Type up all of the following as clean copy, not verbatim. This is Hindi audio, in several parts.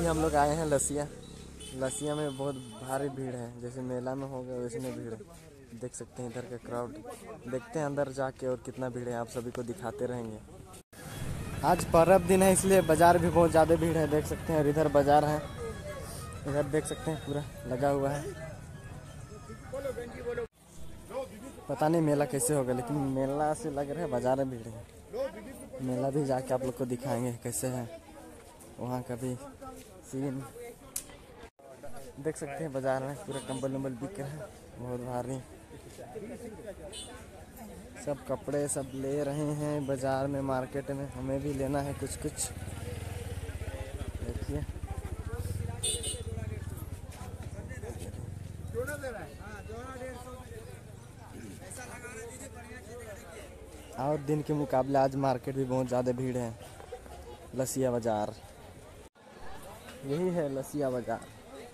अभी हम लोग आए हैं लसिया। लसिया में बहुत भारी भीड़ है, जैसे मेला में होगा वैसे में भीड़ है। देख सकते हैं इधर का क्राउड। देखते हैं अंदर जाके और कितना भीड़ है, आप सभी को दिखाते रहेंगे। आज पर्व दिन है इसलिए बाजार भी बहुत ज़्यादा भीड़ है, देख सकते हैं। और इधर बाजार है, इधर देख सकते हैं पूरा लगा हुआ है। पता नहीं मेला कैसे होगा, लेकिन मेला से लग रहा है बाजार में भीड़ है। मेला भी जाके आप लोग को दिखाएंगे कैसे है वहाँ का भी सीन। देख सकते हैं बाजार में पूरा कंबल उम्बल बिक रहा है, बहुत भारी। सब कपड़े सब ले रहे हैं बाजार में, मार्केट में। हमें भी लेना है कुछ कुछ, देखिए। और दिन के मुकाबले आज मार्केट भी बहुत ज़्यादा भीड़ है। लसिया बाजार, यही है लसिया बाजार।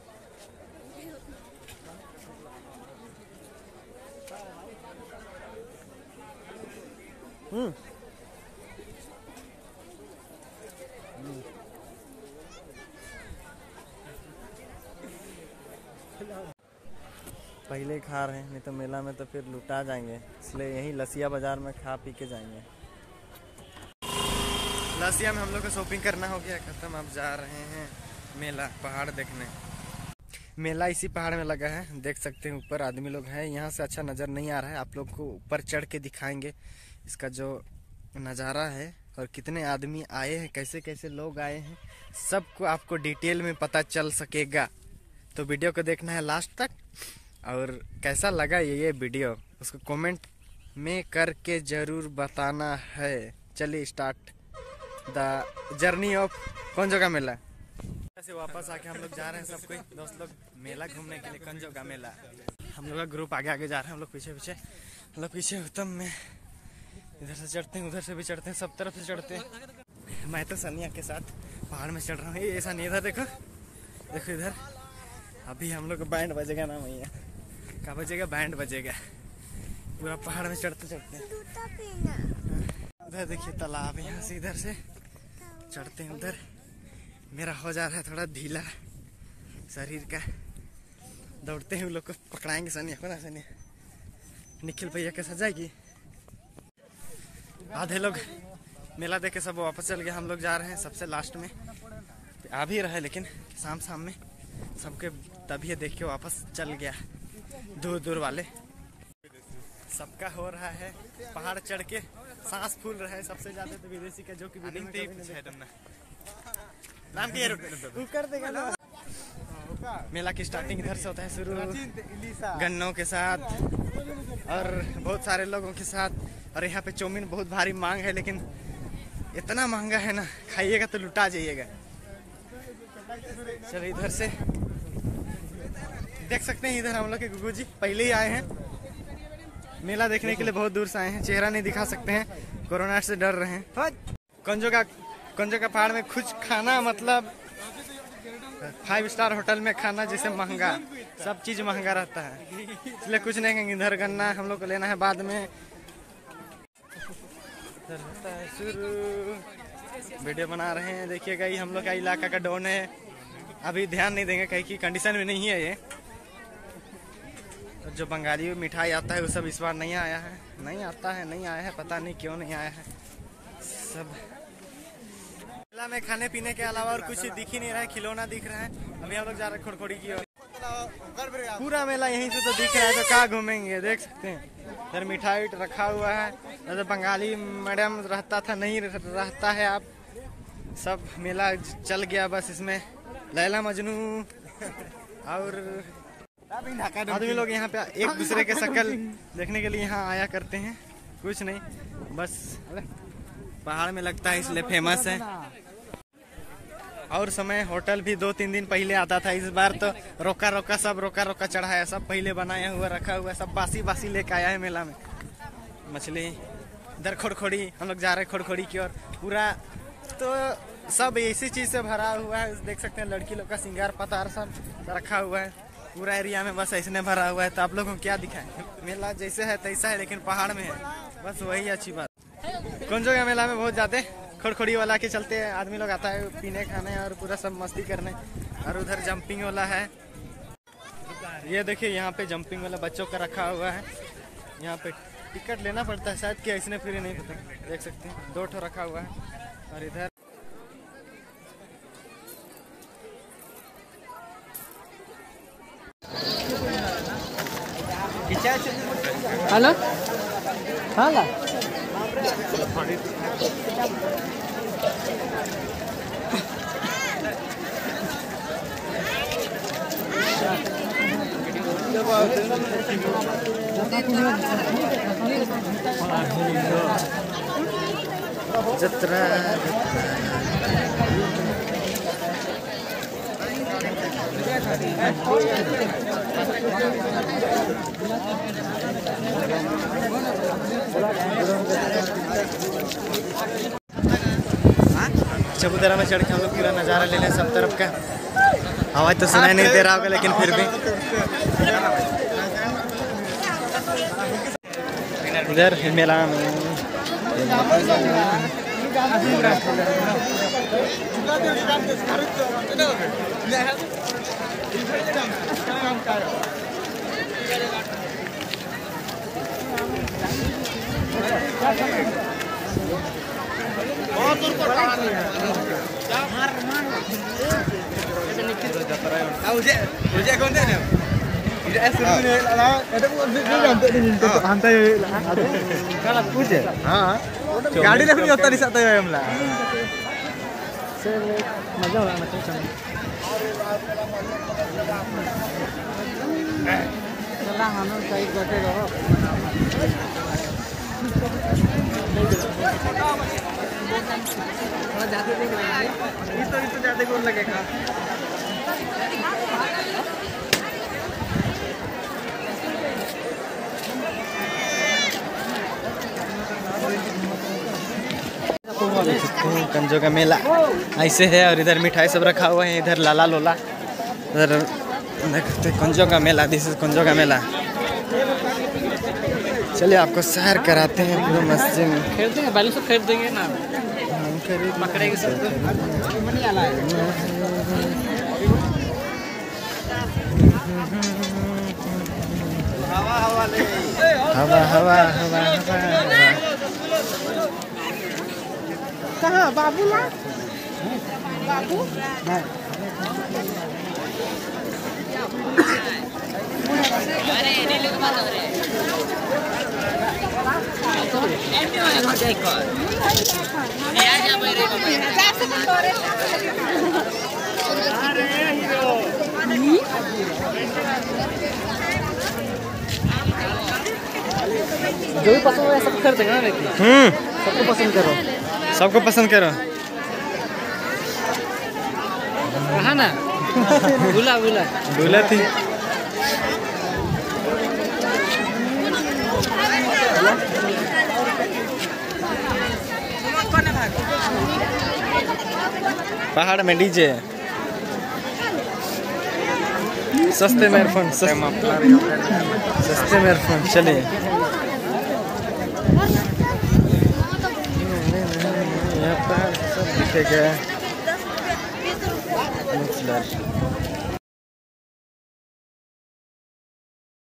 पहले ही खा रहे हैं, नहीं तो मेला में तो फिर लुटा जाएंगे, इसलिए यही लसिया बाजार में खा पी के जाएंगे। लसिया में हम लोग को शॉपिंग करना हो गया खत्म। अब जा रहे हैं मेला, पहाड़ देखने। मेला इसी पहाड़ में लगा है, देख सकते हैं। ऊपर आदमी लोग हैं, यहाँ से अच्छा नज़र नहीं आ रहा है। आप लोग को ऊपर चढ़ के दिखाएंगे इसका जो नज़ारा है, और कितने आदमी आए हैं, कैसे कैसे लोग आए हैं, सबको आपको डिटेल में पता चल सकेगा। तो वीडियो को देखना है लास्ट तक। और कैसा लगा ये वीडियो उसको कमेंट में करके ज़रूर बताना है। चलिए स्टार्ट द जर्नी ऑफ कंजो का मेला। से वापस आके हम लोग जा रहे हैं, सब कोई दोस्त लोग मेला घूमने के लिए, कंजो का मेला। हम लोग का ग्रुप आगे आगे जा रहे हैं, हम लोग पीछे पीछे। हम लोग पीछे उत्तम में इधर से चढ़ते हैं, उधर से भी चढ़ते हैं, सब तरफ से चढ़ते हैं। मैं तो सनिया के साथ पहाड़ में चढ़ रहा हूँ। ये ऐसा नहीं, इधर देखो, देखो इधर। अभी हम लोग का बैंड बजेगा ना भैया, क्या बजेगा? बैंड बजेगा पूरा पहाड़ में चढ़ते चढ़ते। उधर देखिए तालाब, यहाँ से इधर से चढ़ते हैं उधर। मेरा हो जा रहा है थोड़ा ढीला शरीर का, दौड़ते हैं। उन लोग को पकड़ाएंगे सनिया को ना, सनिया निखिल भैया के साथ जाएगी। आधे लोग मेला देख के सब वापस चल गए, हम लोग जा रहे हैं सबसे लास्ट में। आ भी रहे लेकिन शाम में सबके तभी देख के वापस चल गया, दूर दूर वाले। सबका हो रहा है पहाड़ चढ़ के, सांस फूल रहा है सबसे ज्यादा तो विदेशी का, जो कि नाम कर देगा ना। मेला की स्टार्टिंग इधर से होता है शुरू, गन्नों के साथ और बहुत सारे लोगों के साथ। और यहाँ पे चाउमीन बहुत भारी मांग है, लेकिन इतना महंगा है ना, खाइएगा तो लुटा जाइएगा। चलो इधर से देख सकते हैं, इधर हम लोग के गुगू जी पहले ही आए हैं मेला देखने के लिए, बहुत दूर से आए हैं। चेहरा नहीं दिखा सकते हैं, कोरोना से डर रहे हैं। कंजो का पहाड़ में कुछ खाना मतलब 5 स्टार होटल में खाना जैसे महंगा, सब चीज महंगा रहता है, इसलिए कुछ नहीं कहेंगे। इधर गन्ना हम लोग को लेना है बाद में। शुरू वीडियो बना रहे हैं, देखिएगा। ये हम लोग का इलाका का डॉन है, अभी ध्यान नहीं देंगे कहीं की कंडीशन में नहीं है ये। जो बंगाली मिठाई आता है वो सब इस बार नहीं आया है, नहीं आता है, नहीं आया है, पता नहीं क्यों नहीं आया है। सब मेला में खाने पीने के अलावा और कुछ दिख ही नहीं रहा है, खिलौना दिख रहा है। अभी हम लोग जा रहे हैं खोड़खोड़ी की ओर। पूरा मेला यहीं से तो दिख रहा है, तो कहाँ घूमेंगे? देख सकते हैं इधर मिठाई रखा हुआ है। जैसे बंगाली मैडम रहता था, नहीं रहता है अब, सब मेला चल गया बस इसमें। लैला मजनू और आदमी लोग यहाँ पे एक दूसरे के शक्ल देखने के लिए यहाँ आया करते हैं। कुछ नहीं, बस पहाड़ में लगता है इसलिए फेमस है। और समय होटल भी 2-3 दिन पहले आता था, इस बार तो सब रोका चढ़ाया, सब पहले बनाया हुआ रखा हुआ, सब बासी लेके आया है मेला में मछली। इधर खोड़खोड़ी हम लोग जा रहे हैं, खोड़खोड़ी की ओर। पूरा तो सब इसी चीज से भरा हुआ है, देख सकते हैं। लड़की लोग का श्रृंगार पतार सब रखा हुआ है पूरा एरिया में, बस ऐसे भरा हुआ है। तो आप लोगों को क्या दिखाएं, मेला जैसे है तैसा है, लेकिन पहाड़ में है, बस वही अच्छी बात। कंजो का मेला में बहुत ज्यादा खड़खड़ी वाला के चलते आदमी लोग आता है पीने खाने और पूरा सब मस्ती करने। और उधर जंपिंग वाला है, ये देखिए यहाँ पे जंपिंग वाला बच्चों का रखा हुआ है। यहाँ पे टिकट लेना पड़ता है शायद, कि इसने फ्री नहीं पता, देख सकते हैं 2 ठो रखा हुआ है। और इधर हेलो हाँ जत्रा चबूतरा में चढ़ के हम लोग पूरा नज़ारा ले लें सब तरफ का। आवाज़ तो सुनाई नहीं दे रहा होगा लेकिन फिर भी इधर मेला में गाड़ी देखो होता नहीं सकता है हमला मजा हो रहा है चला हम साइड बैठे रहो जाते तो जाते कौन लगेगा। कंजो का मेला ऐसे है। और इधर मिठाई सब रखा हुआ है, इधर लाला लोला, इधर देखते कंजो का मेला। दिस इज कंजो का मेला। चलिए आपको सैर कराते हैं पूरा मस्जिद में। खरीद देंगे बैलून सब खरीद देंगे ना, पकड़ेंगे सब। हवा हवा हवा हवा कहाँ बाबू ला बाबू जो भी पसंद है सब कर देंगे ना। लेकिन सबको पसंद करो, सबको पसंद करो। कहा ना बुला बुला बुला थी। पहाड़ में डीजे, सस्ते में एयरफोन, सस्ते में एयरफोन। चलिए यहाँ पर सब दिखेगा।